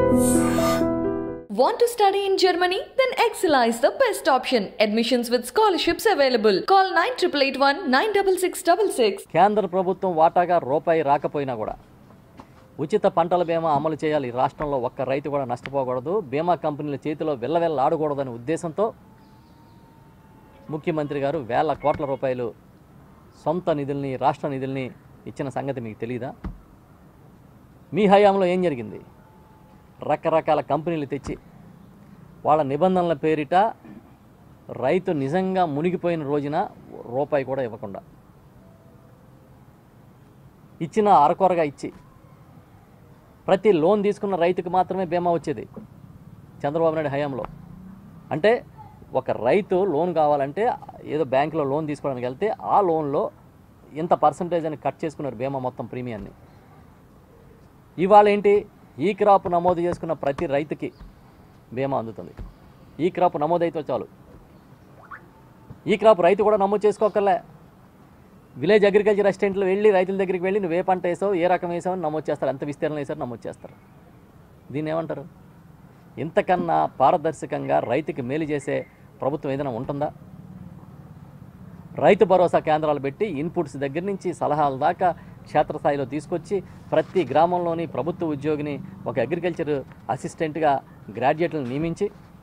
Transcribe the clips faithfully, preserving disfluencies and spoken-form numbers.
Want to study in Germany? Then Excella is the best option. Admissions with scholarships available. Call nine eight eight one nine six six six six. కేంద్ర ప్రభుత్వం వాటాగా రూపాయి రాకపోయినా కూడా ఉచిత పంటల బీమా అమలు చేయాలి. రాష్ట్రంలో ఒక్క రైతు కూడా నష్టపోకూడదు, బీమా కంపెనీల చేతిలో వెల్లవెల్ల ఆడకూడదనే ఉద్దేశంతో ముఖ్యమంత్రి గారు వేల కోట్ల రూపాయలు సొంత నిధుల్ని, రాష్ట్ర నిధుల్ని ఇచ్చిన సంగతి మీకు తెలియదా? మీ హయాంలో ఏం జరిగింది? రకరకాల కంపెనీలు తెచ్చి వాళ్ళ నిబంధనల పేరిట రైతు నిజంగా మునిగిపోయిన రోజున రూపాయి కూడా ఇవ్వకుండా ఇచ్చిన అరకొరగా ఇచ్చి ప్రతి లోన్ తీసుకున్న రైతుకు మాత్రమే బీమా వచ్చేది చంద్రబాబు నాయుడు హయాంలో. అంటే ఒక రైతు లోన్ కావాలంటే ఏదో బ్యాంకులో లోన్ తీసుకోవడానికి వెళ్తే ఆ లోన్లో ఇంత పర్సంటేజ్ అని కట్ చేసుకున్నారు బీమా మొత్తం ప్రీమియాన్ని. ఇవాళ ఏంటి? ఈ క్రాప్ నమోదు చేసుకున్న ప్రతి రైతుకి బీమా అందుతుంది. ఈ క్రాప్ నమోదైతే చాలు. ఈ క్రాప్ రైతు కూడా నమోదు చేసుకోకర్లే. విలేజ్ అగ్రికల్చర్ అసిస్టెంట్లు వెళ్ళి రైతుల దగ్గరికి వెళ్ళి నువ్వు ఏ పంట వేసావు, ఏ రకం వేసావు అని నమోదు చేస్తారు. ఎంత విస్తీర్ణం వేసారు నమోదు చేస్తారు. దీన్ని ఏమంటారు? ఇంతకన్నా పారదర్శకంగా రైతుకి మేలు చేసే ప్రభుత్వం ఏదైనా ఉంటుందా? రైతు భరోసా కేంద్రాలు పెట్టి ఇన్పుట్స్ దగ్గర నుంచి సలహాల దాకా క్షేత్రస్థాయిలో తీసుకొచ్చి ప్రతి గ్రామంలోని ప్రభుత్వ ఉద్యోగిని ఒక అగ్రికల్చర్ అసిస్టెంట్గా గ్రాడ్యుయేట్లను నియమించి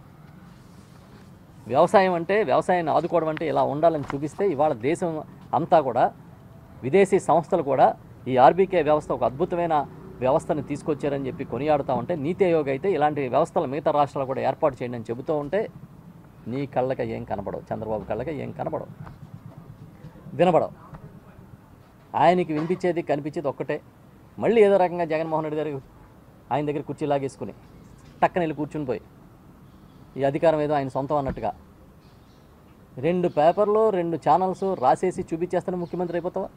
వ్యవసాయం అంటే, వ్యవసాయాన్ని ఆదుకోవడం అంటే ఇలా ఉండాలని చూపిస్తే ఇవాళ దేశం అంతా కూడా, విదేశీ సంస్థలు కూడా ఈ ఆర్బీకే వ్యవస్థ ఒక అద్భుతమైన వ్యవస్థను తీసుకొచ్చారని చెప్పి కొనియాడుతూ ఉంటే, నీతి ఆయోగ్ అయితే ఇలాంటి వ్యవస్థలు మిగతా రాష్ట్రాలు కూడా ఏర్పాటు చేయండి అని చెబుతూ ఉంటే నీ కళ్ళకి ఏం కనపడవు, చంద్రబాబు కళ్ళకి ఏం కనపడవు, వినపడవు. ఆయనకి వినిపించేది కనిపించేది ఒక్కటే. మళ్ళీ ఏదో రకంగా జగన్మోహన్ రెడ్డి గారు ఆయన దగ్గర కుర్చీ లాగేసుకుని టక్కన వెళ్ళి కూర్చుని పోయి ఈ అధికారం ఏదో ఆయన సొంతం అన్నట్టుగా రెండు పేపర్లు రెండు ఛానల్స్ రాసేసి చూపించేస్తేనే ముఖ్యమంత్రి అయిపోతావా?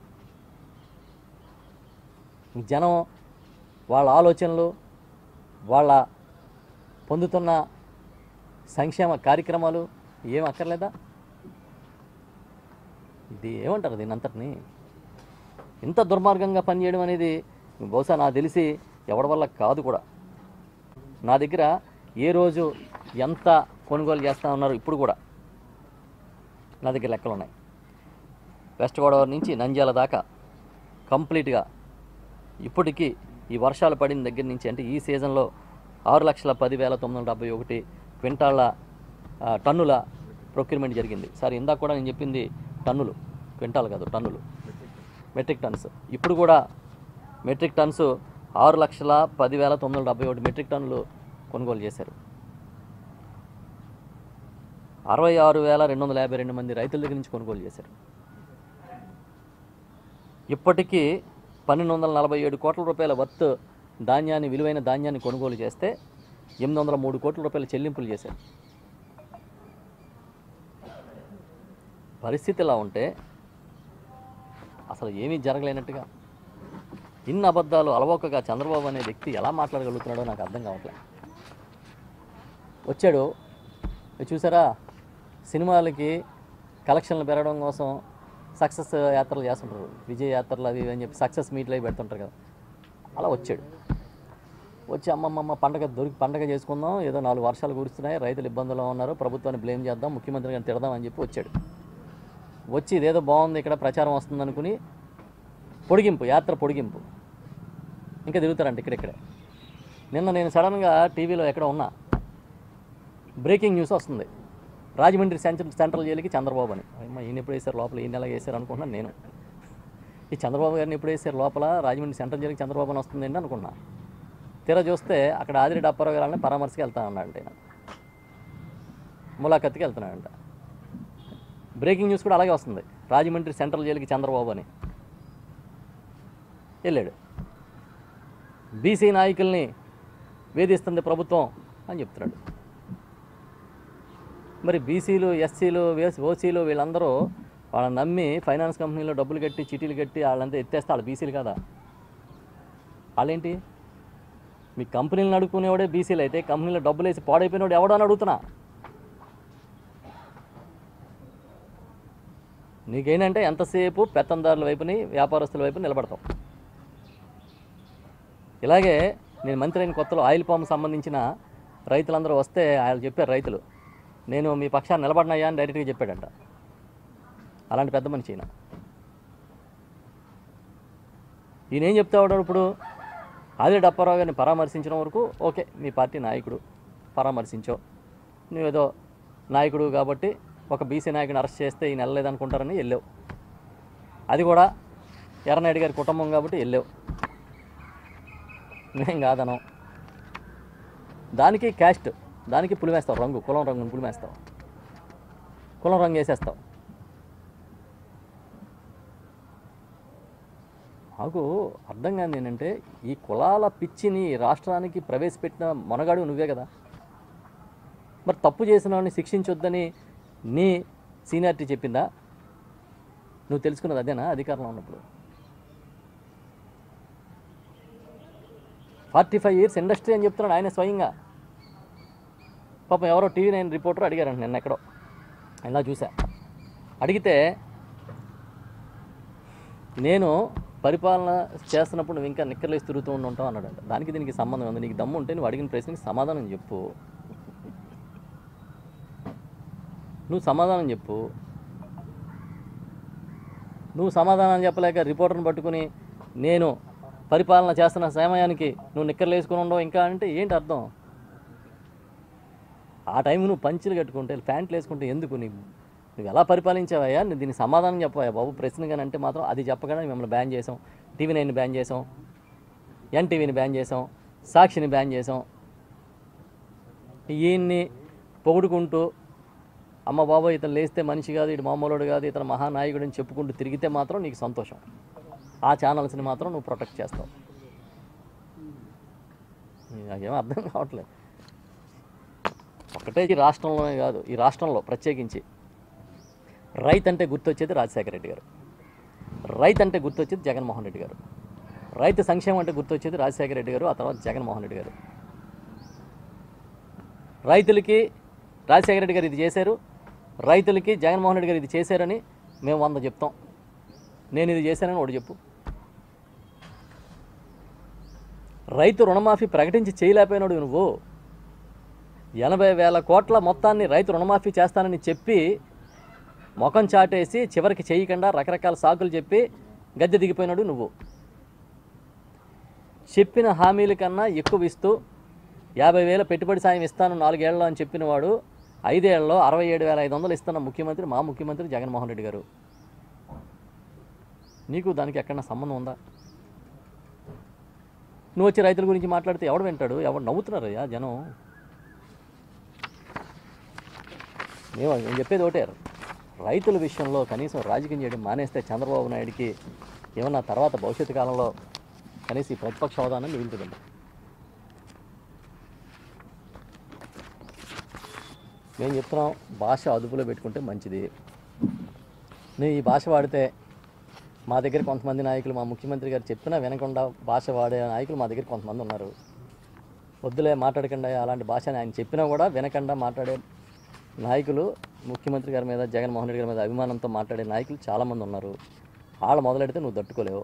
జనం వాళ్ళ ఆలోచనలు, వాళ్ళ పొందుతున్న సంక్షేమ కార్యక్రమాలు ఏం అక్కర్లేదా? ఇది ఏమంటారు దీని అంతటిని? ఇంత దుర్మార్గంగా పనిచేయడం అనేది బహుశా నాకు తెలిసి ఎవరి వల్ల కాదు కూడా. నా దగ్గర ఏ రోజు ఎంత కొనుగోలు చేస్తూ ఉన్నారు ఇప్పుడు కూడా నా దగ్గర లెక్కలు ఉన్నాయి. వెస్ట్ గోదావరి నుంచి నంద్యాల దాకా కంప్లీట్గా ఇప్పటికీ ఈ వర్షాలు పడిన దగ్గర నుంచి, అంటే ఈ సీజన్లో ఆరు లక్షల పదివేల తొమ్మిది వందల డెబ్బై ఒకటి క్వింటాళ్ళ టన్నుల ప్రొక్యూర్మెంట్ జరిగింది. సార్ ఇందాక కూడా నేను చెప్పింది టన్నులు, క్వింటాల్ కాదు టన్నులు, మెట్రిక్ టన్స్. ఇప్పుడు కూడా మెట్రిక్ టన్స్ ఆరు లక్షల పదివేల తొమ్మిది వందల డెబ్బై ఒకటి మెట్రిక్ టన్నులు కొనుగోలు చేశారు. అరవై ఆరు వేల రెండు వందల యాభై రెండు మంది రైతుల దగ్గర నుంచి కొనుగోలు చేశారు. ఇప్పటికీ పన్నెండు వందల నలభై ఏడు కోట్ల రూపాయల వర్త్ ధాన్యాన్ని, విలువైన ధాన్యాన్ని కొనుగోలు చేస్తే ఎనిమిది వందల మూడు కోట్ల రూపాయల చెల్లింపులు చేశారు. పరిస్థితి ఇలా ఉంటే అసలు ఏమీ జరగలేనట్టుగా ఇన్ని అబద్ధాలు అలవోకగా చంద్రబాబు అనే వ్యక్తి ఎలా మాట్లాడగలుగుతున్నాడో నాకు అర్థం కావట్లేదు. వచ్చాడు, చూసారా, సినిమాలకి కలెక్షన్లు పెరగడం కోసం సక్సెస్ యాత్రలు చేస్తుంటారు, విజయ యాత్రలు అవి అని చెప్పి సక్సెస్ మీట్లు అవి పెడుతుంటారు కదా, అలా వచ్చాడు. వచ్చి అమ్మమ్మమ్మ పండగ దొరికి పండగ చేసుకుందాం, ఏదో నాలుగు వర్షాలు కురుస్తున్నాయి, రైతులు ఇబ్బందుల్లో ఉన్నారు, ప్రభుత్వాన్ని బ్లేమ్ చేద్దాం, ముఖ్యమంత్రి గారిని తిడదాం అని చెప్పి వచ్చాడు. వచ్చి ఇదేదో బాగుంది, ఇక్కడ ప్రచారం వస్తుంది అనుకుని పొడిగింపు, యాత్ర పొడిగింపు ఇంకా తిరుగుతారంట ఇక్కడిక్కడే. నిన్న నేను సడన్గా టీవీలో ఎక్కడ ఉన్నా, బ్రేకింగ్ న్యూస్ వస్తుంది, రాజమండ్రి సెంట్రల్ సెంట్రల్ జైలుకి చంద్రబాబు అని. అమ్మ ఈయన ఎప్పుడు వేసారు లోపల, ఈయన ఎలా వేసారు అనుకుంటున్నాను నేను. ఈ చంద్రబాబు గారిని ఎప్పుడు వేసారు లోపల, రాజమండ్రి సెంట్రల్ జైలుకి చంద్రబాబు అని వస్తుందండి అనుకున్నా. తీరా చూస్తే అక్కడ ఆదిరెడ్డి అప్పారావు గారిని పరామర్శకి వెళ్తా ఉన్నాడంట, ఆయన ములాఖత్కి వెళ్తున్నాడంట. బ్రేకింగ్ న్యూస్ కూడా అలాగే వస్తుంది, రాజమండ్రి సెంట్రల్ జైలుకి చంద్రబాబు అని వెళ్ళాడు. బీసీ నాయకుల్ని వేధిస్తుంది ప్రభుత్వం అని చెప్తున్నాడు. మరి బీసీలు, ఎస్సీలు, ఓసీలు వీళ్ళందరూ వాళ్ళని నమ్మి ఫైనాన్స్ కంపెనీలో డబ్బులు కట్టి చిటీలు కట్టి వాళ్ళంతా ఎత్తేస్తే వాళ్ళు బీసీలు కదా? వాళ్ళేంటి? మీ కంపెనీలను అడుక్కునేవాడే బీసీలు అయితే కంపెనీలో డబ్బులు వేసి పాడైపోయినవాడు ఎవడో అని అడుగుతున్నా. నీకేంటంటే ఎంతసేపు పెత్తందారుల వైపుని, వ్యాపారస్తుల వైపు నిలబడతాం. ఇలాగే నేను మంత్రి అయిన కొత్తలో ఆయిల్ పామ్ సంబంధించిన రైతులందరూ వస్తే వాళ్ళు చెప్పారు, రైతులు నేను మీ పక్షాన్ని నిలబడినాయా అని డైరెక్ట్గా చెప్పాడంట. అలాంటి పెద్ద మనిషి ఈయన. ఈయన ఏం చెప్తా ఉన్నాడు ఇప్పుడు, ఆదిరెడ్డి అప్పారావు గారిని పరామర్శించిన వరకు ఓకే, మీ పార్టీ నాయకుడు పరామర్శించో, నువ్వేదో నాయకుడు కాబట్టి ఒక బీసీ నాయకుడిని అరెస్ట్ చేస్తే ఈయన వెళ్ళలేదనుకుంటారని వెళ్ళావు. అది కూడా ఎర్రనాయుడు గారి కుటుంబం కాబట్టి వెళ్ళావు, మేం కాదనం. దానికి క్యాస్ట్, దానికి పులిమేస్తావు, రంగు కులం రంగుని పులిమేస్తావు, కులం రంగు వేసేస్తావు. నాకు అర్థం కాదు ఏంటంటే, ఈ కులాల పిచ్చిని రాష్ట్రానికి ప్రవేశపెట్టిన మొనగాడు నువ్వే కదా. మరి తప్పు చేసిన వాడిని శిక్షించొద్దని నీ సీనియారిటీ చెప్పిందా? నువ్వు తెలుసుకున్నది అదేనా అధికారంలో ఉన్నప్పుడు? ఫార్టీ ఫైవ్ ఇయర్స్ ఇండస్ట్రీ అని చెప్తున్నాడు ఆయన స్వయంగా. పాపం ఎవరో టీవీ నైన్ రిపోర్టర్ అడిగారంట నిన్న ఎక్కడో, ఇలా చూసా. అడిగితే నేను పరిపాలన చేస్తున్నప్పుడు నువ్వు ఇంకా నిక్కర్లేసి తిరుగుతూ ఉంటావు అన్నాడంట. దానికి దీనికి సంబంధం ఉంది? నీకు దమ్ము ఉంటే నువ్వు అడిగిన ప్రశ్నకి సమాధానం చెప్పు. నువ్వు సమాధానం చెప్పు. నువ్వు సమాధానం చెప్పలేక రిపోర్టర్ని పట్టుకుని నేను పరిపాలన చేస్తున్న సమయానికి నువ్వు నిక్కర్లు వేసుకుని ఉండవు ఇంకా అంటే ఏంటి అర్థం? ఆ టైం నువ్వు పంచులు కట్టుకుంటే ప్యాంట్లు వేసుకుంటే ఎందుకు? నీ నువ్వు ఎలా పరిపాలించావయ్యా? నువ్వు దీనికి సమాధానం చెప్పవయ్యా బాబు ప్రశ్న కానీ అంటే మాత్రం అది చెప్పగానే మిమ్మల్ని బ్యాన్ చేసాం, టీవీ నైన్ బ్యాన్ చేసాం, ఎన్టీవీని బ్యాన్ చేసాం, సాక్షిని బ్యాన్ చేసాం. ఈయన్ని పొగుడుకుంటూ అమ్మ బాబా ఇతను లేస్తే మనిషి కాదు, ఇటు మామూలుడు కాదు, ఇతను మహానాయకుడు అని చెప్పుకుంటూ తిరిగితే మాత్రం నీకు సంతోషం. ఆ ఛానల్స్ని మాత్రం నువ్వు ప్రొటెక్ట్ చేస్తావు. నాకేమో అర్థం కావట్లేదు. ఒకటే ఈ రాష్ట్రంలోనే కాదు, ఈ రాష్ట్రంలో ప్రత్యేకించి రైతు అంటే గుర్తొచ్చేది రాజశేఖర రెడ్డి గారు, రైతు అంటే గుర్తొచ్చేది జగన్మోహన్ రెడ్డి గారు, రైతు సంక్షేమం అంటే గుర్తొచ్చేది రాజశేఖర రెడ్డి గారు, ఆ తర్వాత జగన్మోహన్ రెడ్డి గారు. రైతులకి రాజశేఖర రెడ్డి గారు ఇది చేశారు, రైతులకి జగన్మోహన్ రెడ్డి గారు ఇది చేశారని మేము వంద చెప్తాం. నేను ఇది చేశానని ఒకటి చెప్పు. రైతు రుణమాఫీ ప్రకటించి చేయలేకపోయినాడు నువ్వు. ఎనభై వేల కోట్ల మొత్తాన్ని రైతు రుణమాఫీ చేస్తానని చెప్పి ముఖం చాటేసి చివరికి చేయకుండా రకరకాల సాకులు చెప్పి గద్దె దిగిపోయినాడు నువ్వు. చెప్పిన హామీల కన్నా ఎక్కువ ఇస్తూ యాభై వేల పెట్టుబడి సాయం ఇస్తాను నాలుగేళ్లలో అని చెప్పిన వాడు ఐదేళ్లలో అరవై ఏడు వేల ఐదు వందలు ఇస్తున్న ముఖ్యమంత్రి మా ముఖ్యమంత్రి జగన్మోహన్ రెడ్డి గారు. నీకు దానికి ఎక్కడన్నా సంబంధం ఉందా? నువ్వు వచ్చి రైతుల గురించి మాట్లాడితే ఎవడు వింటాడు? ఎవడు నవ్వుతున్నారయ్యా జనం. మేము నేను చెప్పేది ఒకటే, రైతుల విషయంలో కనీసం రాజకీయం చేయడం మానేస్తే చంద్రబాబు నాయుడికి ఏమన్నా తర్వాత భవిష్యత్తు కాలంలో కనీసం ఈ ప్రతిపక్ష హోదాను మిగులుతుందండి. మేము చెప్తున్నాం, భాష అదుపులో పెట్టుకుంటే మంచిది. నువ్వు ఈ భాష వాడితే మా దగ్గర కొంతమంది నాయకులు, మా ముఖ్యమంత్రి గారు చెప్పినా వినకుండా భాష వాడే నాయకులు మా దగ్గర కొంతమంది ఉన్నారు. వద్దులే మాట్లాడకుండా అలాంటి భాషని ఆయన చెప్పినా కూడా వినకుండా మాట్లాడే నాయకులు, ముఖ్యమంత్రి గారి మీద జగన్మోహన్ రెడ్డి గారి మీద అభిమానంతో మాట్లాడే నాయకులు చాలామంది ఉన్నారు. వాళ్ళు మొదలెడితే నువ్వు తట్టుకోలేవు.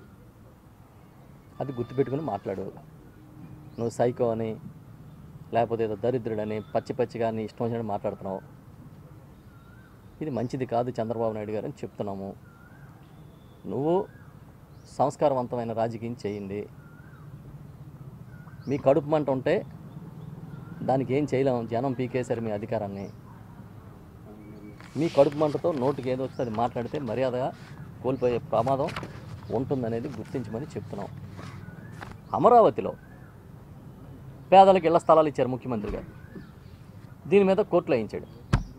అది గుర్తుపెట్టుకుని మాట్లాడు. నువ్వు సైకో అని లేకపోతే ఏదో దరిద్రుడని పచ్చి పచ్చిగా నీ ఇష్టం వచ్చినట్టు మాట్లాడుతున్నావు. ఇది మంచిది కాదు చంద్రబాబు నాయుడు గారు అని చెప్తున్నాము. నువ్వు సంస్కారవంతమైన రాజకీయం చేయండి. మీ కడుపు మంట ఉంటే దానికి ఏం చేయలేము, జనం పీకేశారు మీ అధికారాన్ని. మీ కడుపు మంటతో నోటికి ఏదో వస్తే అది మాట్లాడితే మర్యాదగా కోల్పోయే ప్రమాదం ఉంటుందనేది గుర్తించమని చెప్తున్నాం. అమరావతిలో పేదలకు ఇళ్ల స్థలాలు ఇచ్చారు ముఖ్యమంత్రి గారు, దీని మీద కోర్టులో వేయించాడు.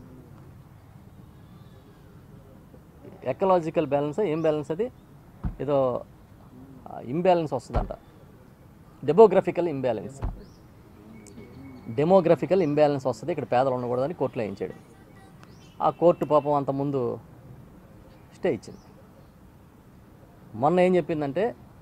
ఎకలాజికల్ బ్యాలెన్స్ ఏం బ్యాలెన్స్ అది, ఏదో ఇంబ్యాలెన్స్ వస్తుందంట, డెమోగ్రఫికల్ ఇంబ్యాలెన్స్ డెమోగ్రఫికల్ ఇంబ్యాలెన్స్ వస్తుంది, ఇక్కడ పేదలు ఉండకూడదని కోర్టులో వేయించాడు. ఆ కోర్టు పాపం అంత ముందు స్టే ఇచ్చింది. మొన్న ఏం చెప్పిందంటే,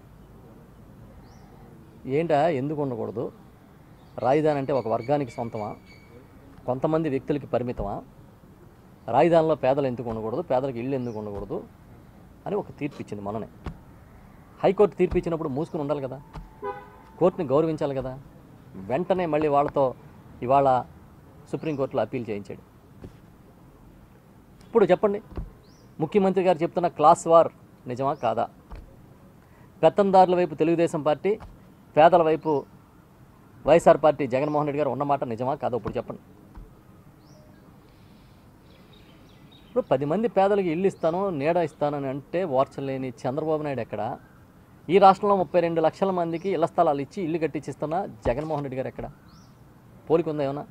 ఏంటా ఎందుకు ఉండకూడదు, రాజధాని అంటే ఒక వర్గానికి సొంతమా, కొంతమంది వ్యక్తులకి పరిమితమా, రాజధానిలో పేదలు ఎందుకు ఉండకూడదు, పేదలకు ఇళ్ళు ఎందుకు ఉండకూడదు అని ఒక తీర్పు ఇచ్చింది మొన్ననే. హైకోర్టు తీర్పు ఇచ్చినప్పుడు మూసుకుని ఉండాలి కదా. కోర్టుని గౌరవించాలి కదా. వెంటనే మళ్ళీ వాళ్ళతో ఇవాళ సుప్రీంకోర్టులో అప్పీల్ చేయించాడు. ఇప్పుడు చెప్పండి, ముఖ్యమంత్రి గారు చెప్తున్న క్లాస్ వార్ నిజమా కాదా? పెత్తందారుల వైపు తెలుగుదేశం పార్టీ, పేదల వైపు వైఎస్ఆర్ పార్టీ జగన్మోహన్ రెడ్డి గారు ఉన్నమాట నిజమా కాదా? ఇప్పుడు చెప్పండి. ఇప్పుడు పది మంది పేదలకు ఇల్లు ఇస్తాను, నీడ ఇస్తానని అంటే వార్చలేని చంద్రబాబు నాయుడు ఎక్కడ? ఈ రాష్ట్రంలో ముప్పై రెండు లక్షల మందికి ఇళ్ల స్థలాలు ఇచ్చి ఇల్లు కట్టించిస్తున్న జగన్మోహన్ రెడ్డి గారు ఎక్కడ? పోలిక ఉందా ఏమన్నా?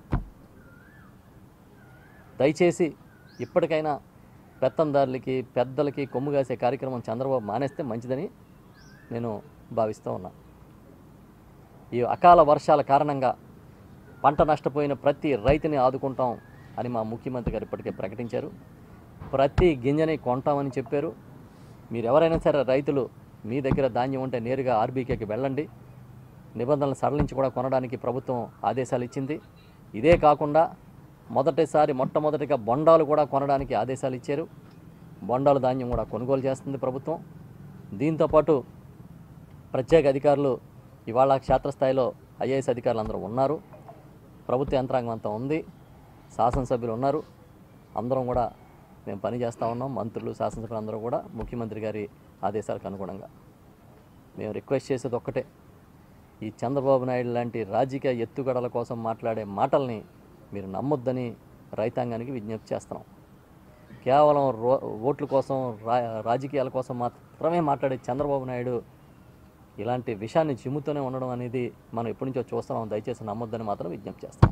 దయచేసి ఇప్పటికైనా పెత్తందారులకి, పెద్దలకి కొమ్ము కాసే కార్యక్రమం చంద్రబాబు మానేస్తే మంచిదని నేను భావిస్తూ ఉన్నా. ఈ అకాల వర్షాల కారణంగా పంట నష్టపోయిన ప్రతి రైతుని ఆదుకుంటాం అని మా ముఖ్యమంత్రి గారు ఇప్పటికే ప్రకటించారు. ప్రతి గింజని కొంటామని చెప్పారు. మీరు ఎవరైనా సరే రైతులు మీ దగ్గర ధాన్యం ఉంటే నేరుగా ఆర్బీకేకి వెళ్ళండి. నిబంధనలు సడలించి కూడా కొనడానికి ప్రభుత్వం ఆదేశాలు ఇచ్చింది. ఇదే కాకుండా మొదటిసారి మొట్టమొదటిగా బొండాలు కూడా కొనడానికి ఆదేశాలు ఇచ్చారు. బొండాలు ధాన్యం కూడా కొనుగోలు చేస్తుంది ప్రభుత్వం. దీంతోపాటు ప్రత్యేక అధికారులు ఇవాళ క్షేత్రస్థాయిలో ఐఏఎస్ అధికారులు అందరూ ఉన్నారు. ప్రభుత్వ యంత్రాంగం అంతా ఉంది. శాసనసభ్యులు ఉన్నారు. అందరం కూడా మేము పని చేస్తూ ఉన్నాం. మంత్రులు, శాసనసభ్యులు అందరూ కూడా ముఖ్యమంత్రి గారి ఆదేశాలకు అనుగుణంగా. మేము రిక్వెస్ట్ చేసేది ఒక్కటే, ఈ చంద్రబాబు నాయుడు లాంటి రాజకీయ ఎత్తుగడల కోసం మాట్లాడే మాటల్ని మీరు నమ్మొద్దని రైతాంగానికి విజ్ఞప్తి చేస్తున్నాం. కేవలం రో ఓట్ల కోసం, రా రాజకీయాల కోసం మాత్రమే మాట్లాడే చంద్రబాబు నాయుడు ఇలాంటి విషయాన్ని చిమ్ముతూనే ఉండడం అనేది మనం ఎప్పటి నుంచో చూస్తున్నాం. దయచేసి నమ్మొద్దని మాత్రం విజ్ఞప్తి చేస్తాం.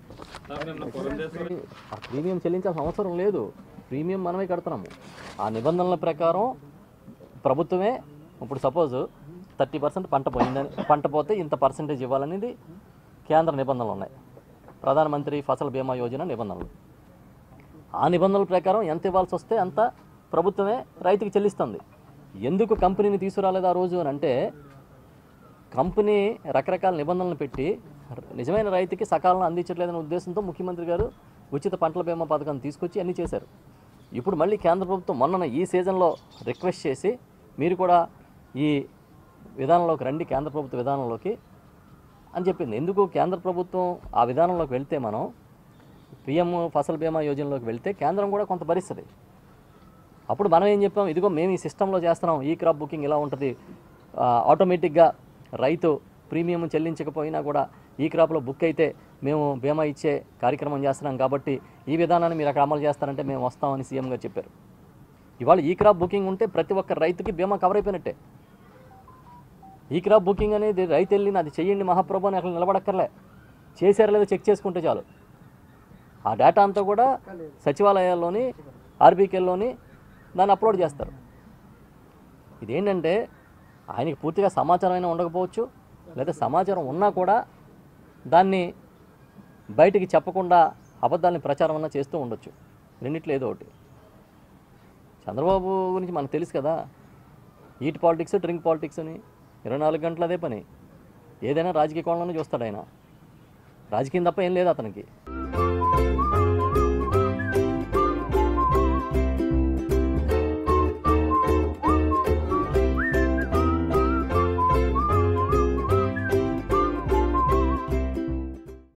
ఆ ప్రీమియం చెల్లించాల్సిన అవసరం లేదు. ప్రీమియం మనమే కడుతున్నాము. ఆ నిబంధనల ప్రకారం ప్రభుత్వమే ఇప్పుడు సపోజ్ థర్టీ పర్సెంట్ పంట పోయిందని, పంట పోతే ఇంత పర్సెంటేజ్ ఇవ్వాలనేది కేంద్ర నిబంధనలు ఉన్నాయి. ప్రధానమంత్రి ఫసల్ బీమా యోజన నిబంధనలు. ఆ నిబంధనల ప్రకారం ఎంత ఇవ్వాల్సి వస్తే అంత ప్రభుత్వమే రైతుకి చెల్లిస్తుంది. ఎందుకు కంపెనీని తీసుకురాలేదు ఆ రోజు అని అంటే, కంపెనీ రకరకాల నిబంధనలు పెట్టి నిజమైన రైతుకి సకాలంలో అందించట్లేదనే ఉద్దేశంతో ముఖ్యమంత్రి గారు ఉచిత పంటల బీమా పథకాన్ని తీసుకొచ్చి అన్నీ చేశారు. ఇప్పుడు మళ్ళీ కేంద్ర ప్రభుత్వం మొన్న ఈ సీజన్లో రిక్వెస్ట్ చేసి మీరు కూడా ఈ విధానంలోకి రండి, కేంద్ర ప్రభుత్వ విధానంలోకి అని చెప్పింది. ఎందుకు కేంద్ర ప్రభుత్వం ఆ విధానంలోకి వెళ్తే, మనం పిఎం ఫసల్ బీమా యోజనలోకి వెళ్తే కేంద్రం కూడా కొంత భరిస్తుంది. అప్పుడు మనం ఏం చెప్పాం, ఇదిగో మేము ఈ సిస్టంలో చేస్తున్నాం, ఈ క్రాప్ బుకింగ్ ఇలా ఉంటుంది, ఆటోమేటిక్గా రైతు ప్రీమియం చెల్లించకపోయినా కూడా ఈ క్రాప్లో బుక్ అయితే మేము బీమా ఇచ్చే కార్యక్రమం చేస్తున్నాం కాబట్టి ఈ విధానాన్ని మీరు అక్కడ అమలు చేస్తారంటే మేము వస్తామని సీఎం గారు చెప్పారు. ఇవాళ ఈ క్రాప్ బుకింగ్ ఉంటే ప్రతి ఒక్క రైతుకి బీమా కవర్ అయిపోయినట్టే. ఈ క్రాప్ బుకింగ్ అనేది రైతు వెళ్ళిన అది చెయ్యండి మహాప్రభు అని అక్కడ నిలబడక్కర్లే, చేశారో లేదో చెక్ చేసుకుంటే చాలు. ఆ డేటా అంతా కూడా సచివాలయాల్లోని, ఆర్బీకేల్లోని దాన్ని అప్లోడ్ చేస్తారు. ఇదేంటంటే ఆయనకి పూర్తిగా సమాచారం అయినా ఉండకపోవచ్చు, లేదా సమాచారం ఉన్నా కూడా దాన్ని బయటికి చెప్పకుండా అబద్ధాలని ప్రచారం అన్నా చేస్తూ ఉండొచ్చు. రెండిట్లో ఏదో ఒకటి. చంద్రబాబు గురించి మనకు తెలుసు కదా, ఈట్ పాలిటిక్స్, డ్రింక్ పాలిటిక్స్ అని ఇరవై నాలుగు గంటలు అదే పని. ఏదైనా రాజకీయ కోణంలోనే చూస్తాడు ఆయన. రాజకీయం తప్ప ఏం లేదు అతనికి.